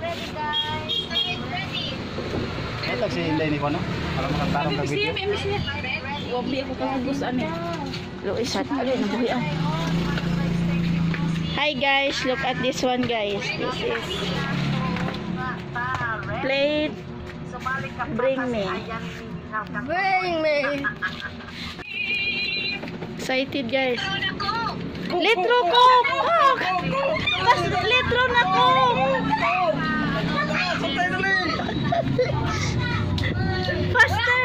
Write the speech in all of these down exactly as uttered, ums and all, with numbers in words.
ready, guys. It's ready. Ito si Inday ni Kono. Para makatarong ka video. Wabi ako kahagos ano. Luis at ali nabuhian. Hi guys, look at this one guys. This is plate. Bring me. Bring me. Excited guys. Litro ko. Pas litro na ko. Faster.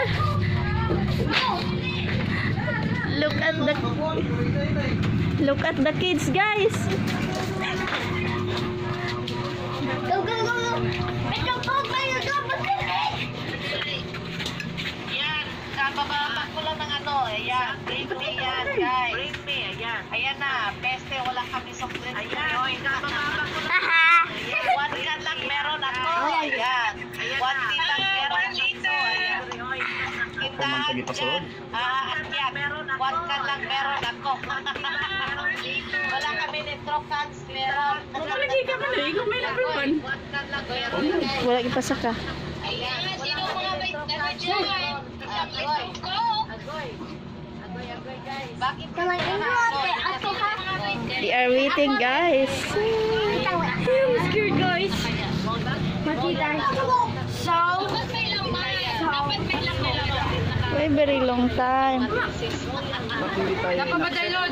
Look at the Look at the kids guys. Go, go, go, go. Ito po, kayo dapat yan, kabababa ko lang ng ano, ayan, bring me yan, guys. Bring me, ayan. Ayan na, peste, wala kami soft drink. Ayan, kabababa ko lang. Ayan, one can lang meron ako, ayan. One can lang meron dito, ayan. Kindahan dyan, ah, ayan, one can lang meron ako. Wala kami nitro cans, meron. Lagi ka man, ikaw may number one. One can lang meron, guys. Wala ipasaka. Ayan, sino mga may ano dyan? Agoy. Agoy. Agoy, agoy, guys. Bakit ka lang ato ha? They are waiting guys. I'm scared guys. Makita. So, Dapat may laman. Why very long time. napabatay load.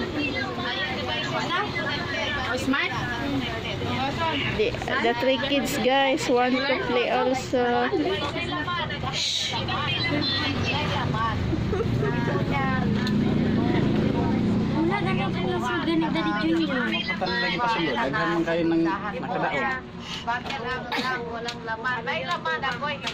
Oh, smart? The, the three kids guys want to play also. Shh. Wala na lang kung nasa ganit dari junior. Patan lagi pasulod. Daghan man kayo ng nakadaog. Bakit ang lang walang laman? May laman ako eh.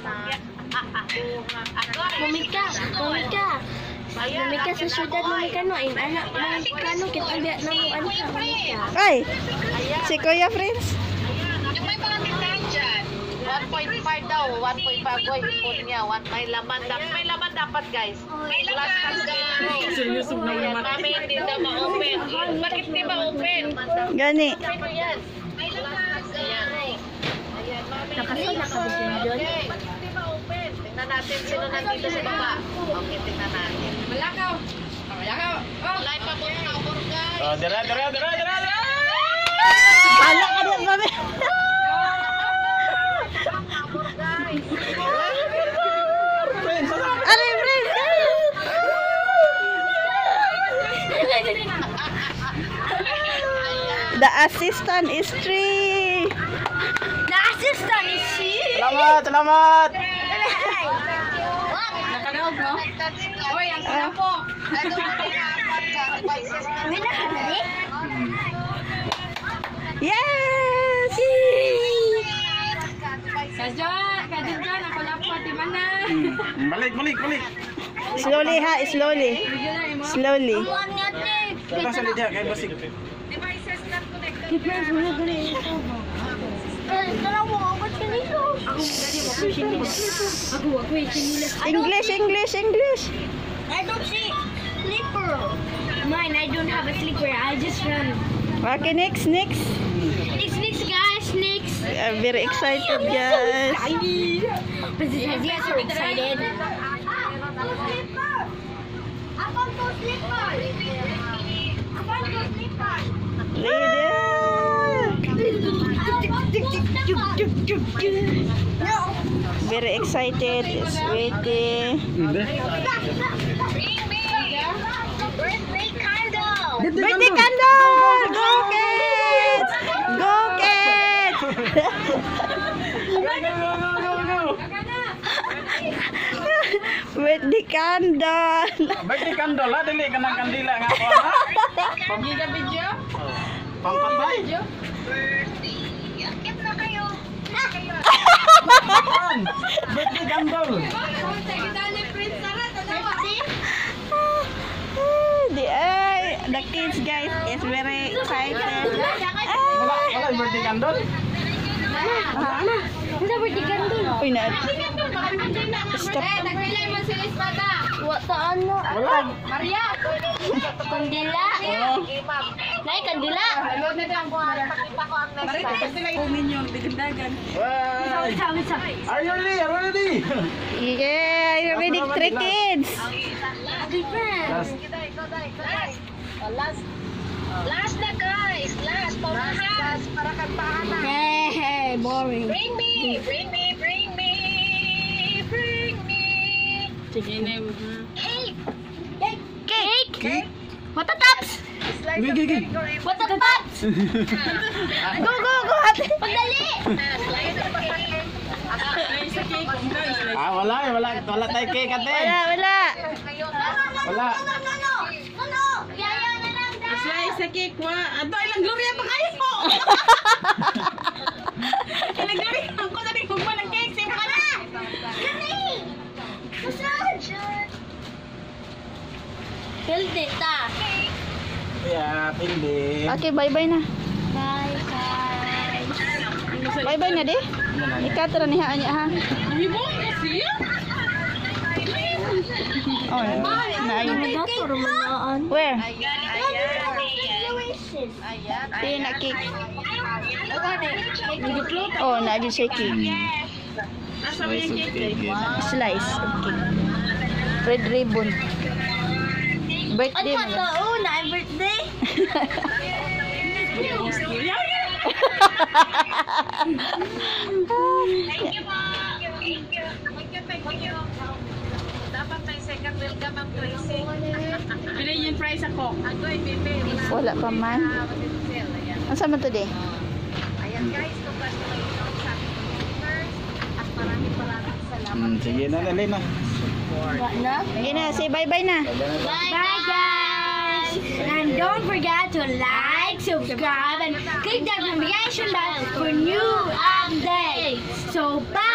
Mamika, mamika. Mamika sa syudad mamika no. Ay, anak, mamika no. Kita biyak na mo ano sa mamika. Ay, si Kuya Prince. Yung may mga tindahan dyan. one point five daw. one point five ko ipon niya. One, may laman dapat. May laman dapat guys. May laman guys. Seryoso na Ayan, naman. mami hindi daw ma-open. Bakit di ma-open? Gani. Ano yan? May laman. Ayan. Ayan, mami. Nakasal na ka ba dyan dyan? Okay. Bakit di ma-open? Tingnan natin sino nandito sa baba. Okay, tingnan natin. Malakaw. Malakaw. Wala pa po na ako guys. Oh, dira dira dira dira. Pala ka na mami. Are Prince. The assistant is three. The assistant is she. Selamat, selamat. Nakanaog mo? Oy, ang kanapo. Yes. Kadya, kadya dyan. Ako lang po, di mana. Hmm, Balik, balik, balik. Slowly ha, slowly. Slowly. Kita sa lidia kay basig. Devices not connected. Ako, ako eh, chinilas. English, English, English. I don't see slipper. Mine, I don't have a slipper. I just run. Okay, next, next. Next, next, guys, next. I'm very excited, guys. But Zia so excited. Very excited. It's waiting. Birthday candle. Birthday candle! Go kids! Go kids! Birthday candle! Birthday candle ha, dili ka ng kandila nga ako ha. Pagkita video? Pangpantay. Birthday. Yakit na kayo. Birthday candle. The, uh, the kids guys is very excited. Wala, wala birthday candle. Ah, na. Ano birthday candle? Uy, na. Stop. Wa ta ano? Wala. Maria. Kandila. Nay kandila. Why? Are you ready? Are you ready? Yeah, you're ready, three kids. Last. Last. Last na guys. Last. Paunahan. Para kantahan na. Hey, hey, boring. Bring me. Bring me. Bring me. Bring me. Cake. Cake. Cake. What the tops? Gigi, gigi. What the tops? Go, go, go, ate. Pagdali. Ah, wala eh. Wala. Wala tayo cake ate. Wala, wala. Wala. Yaya na lang daw. Slice sa cake, wa. Ato, ilang gloria pa kayo po. Ilang gloria. Ang ko na rin kung ng cake. Sino ka na? Healthy ta. Yeah, pindi. Okay, bye-bye na. Bye, bye. Bye-bye na, di. Ikatara ni ha, ha. Hibong kasi. Oh, naayun. Dator manaan. Where? Ayan. Ayan. Di na cake. Ayan. Oh, naayun siya cake. Asa mo yung cake? Slice of cake. Red ribbon. Birthday Ano mo. to? Oh, na birthday. Thank you po. Thank you. Thank you. Thank you. Dapat may second welcome ang Tracy. Bilhin yung price ako. Ako ay bebe. Wala pa man. Ayan. Ang sama to, di? Ayan guys, congratulations sa ating listeners at maraming maraming salamat. Hmm, sige na, dali na. What na? Sige na, say bye-bye na. Bye, guys! And don't forget to like, subscribe, and click the notification bell for new updates. So, bye!